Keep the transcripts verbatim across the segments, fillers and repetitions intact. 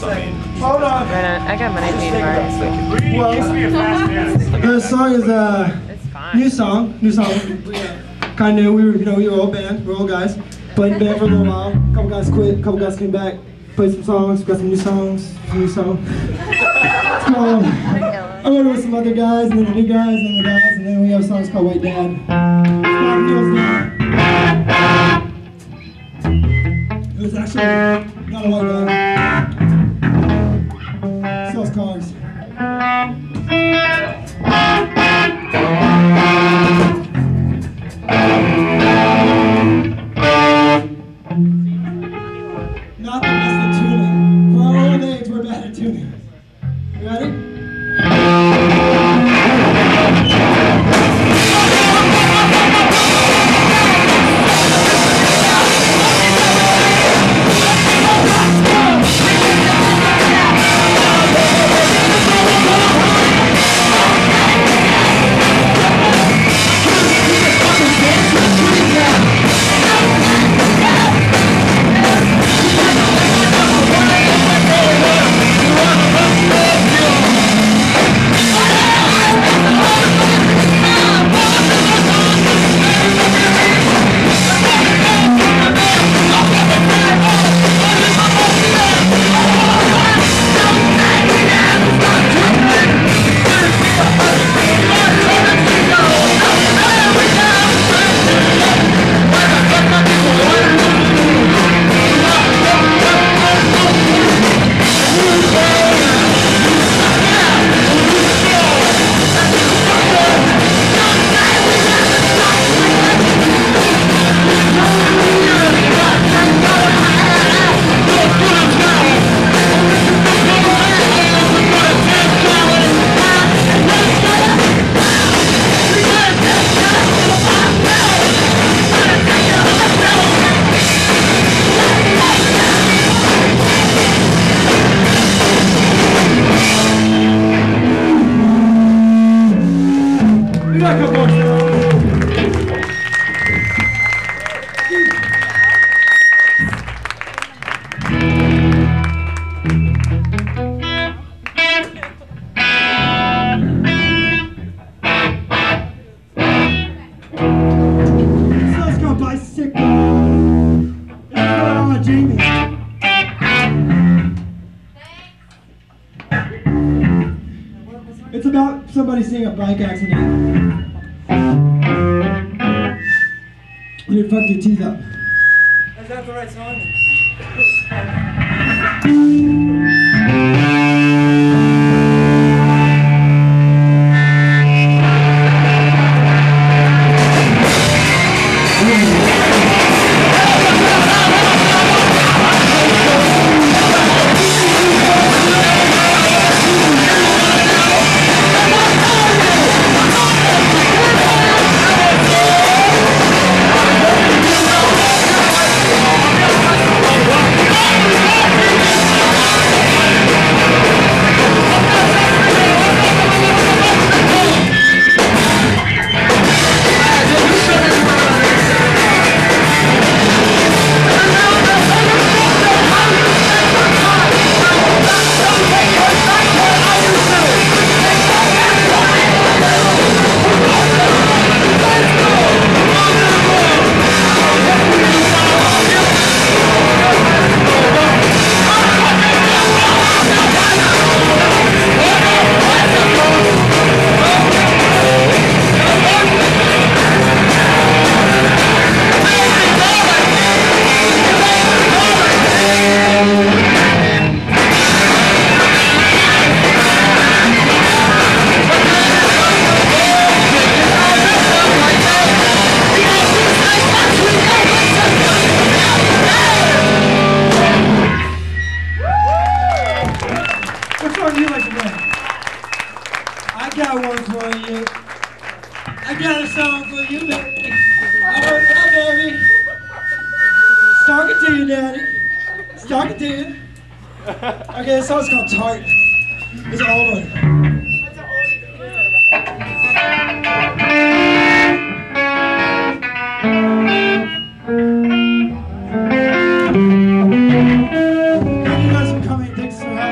Hold on. I got money to eat Well, the song is a new song. New song. Kind of new. We were, you know, we were all band. We were all guys. Played in band for a little while. A couple guys quit. A couple guys came back. Played some songs. Got some new songs. Some new songs. It's called. I wrote it with some other guys, and then the new guys, and then the guys, and then we have songs called White Dad. It's called Neil's Dad. It was actually not a white guy. Sells cars. Not the best at tuning. For our old age, we're bad at tuning. You ready? It's about somebody seeing a bike accident. You fucked your teeth up. Is that the right song? I got one for you. I got a song for you, baby. I heard that, baby. It's talking to you, daddy. It's talking to you. Okay, this song's called Tart. It's an old one. You guys are coming, thanks for having me.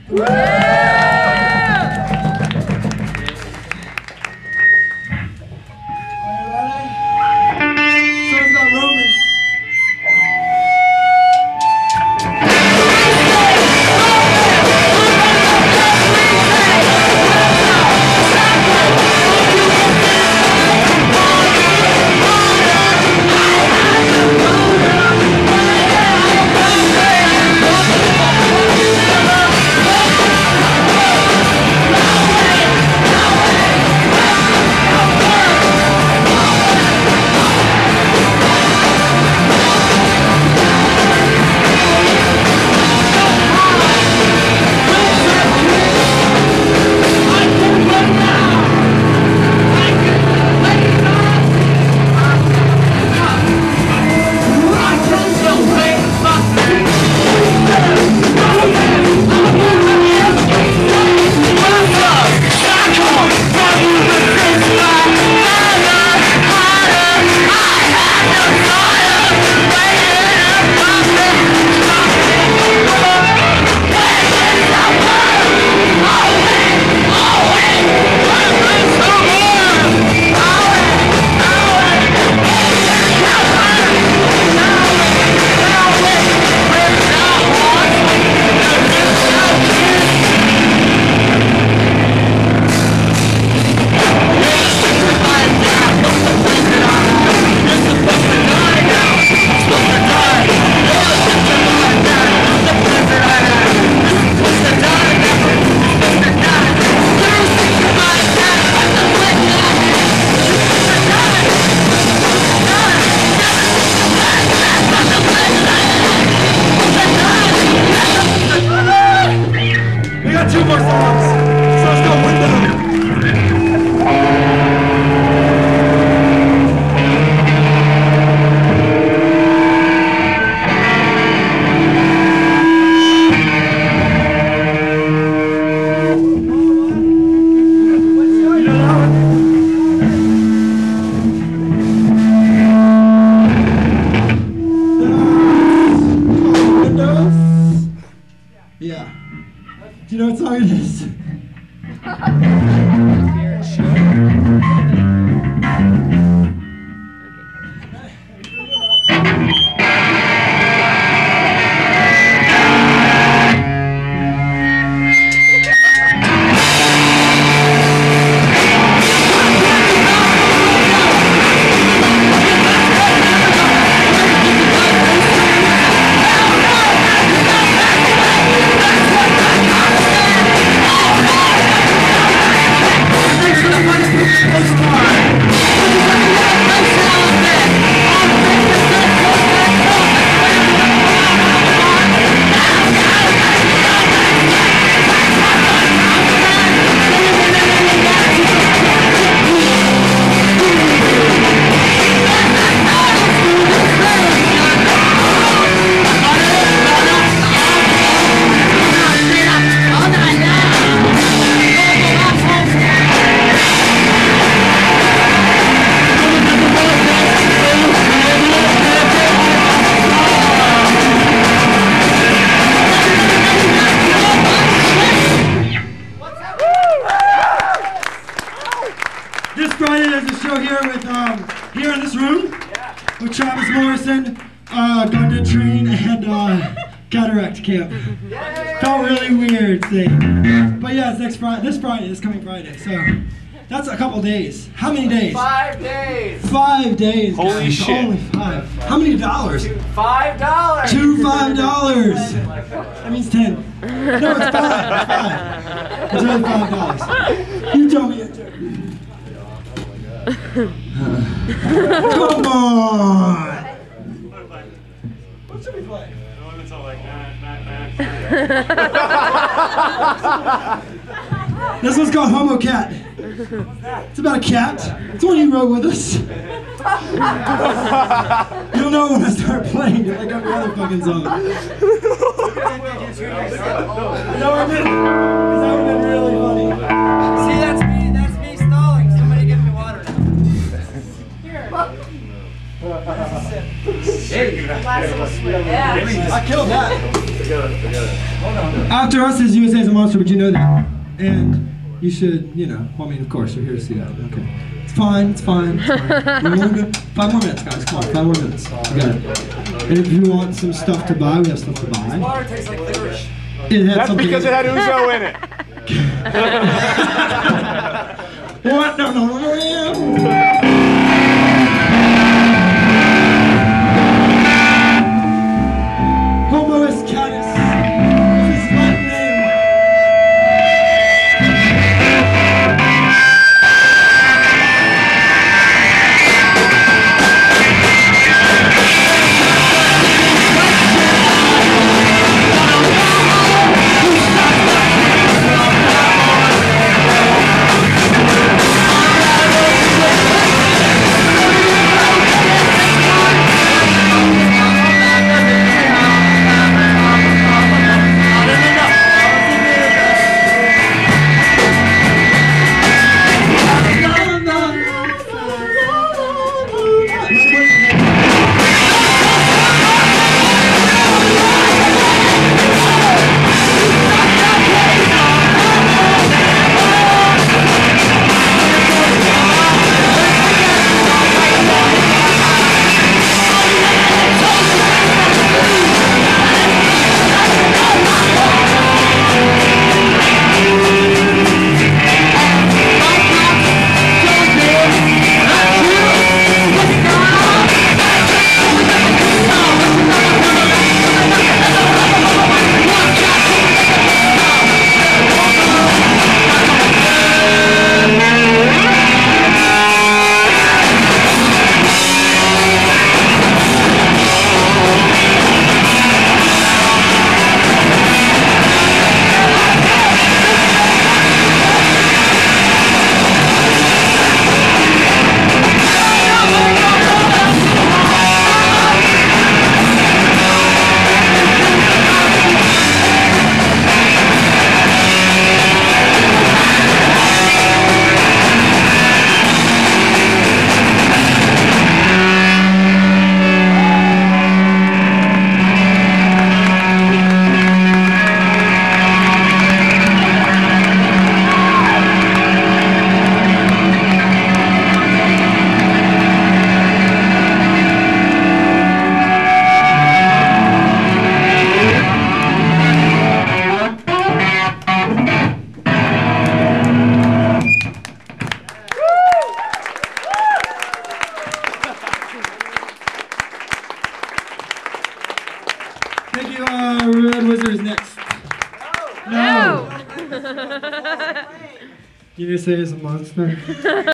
Yeah. Do you know what song it is? This Friday there's a show here with um, here in this room with Travis Morrison, uh, Gundit Train, and uh, Cataract Camp. Felt really weird saying, but yeah, it's next Friday. This Friday, this coming Friday. So that's a couple days. How many days? Five days. Five days. Holy guys. shit. Only five. How many dollars? Five dollars. Two five dollars. That means ten. No, it's five. It's five. It's only five dollars. You tell me it. Come on! What should we play? This one's called Homo Cat. It's about a cat. It's one you wrote with us. You'll know when I start playing it, like every other fucking song. No, I didn't. Because that would have been really funny. See, that's me. That's me stalling. Somebody give me water. Here. I killed that. Hold on. After us is U S A is a monster, but you know that. And you should, you know, well, I mean, of course, you're here to see that. Okay. It's fine, it's fine, it's fine. We're only good. Five more minutes, guys. Come on, five more minutes. We got it. And if you want some stuff to buy, we have stuff to buy. Water tastes like licorice. It had That's something because it had ouzo in it. What? No, no, no, no. Homois canis. This is my name. Thank you, uh, Red Wizards next. No! You just say it's a monster.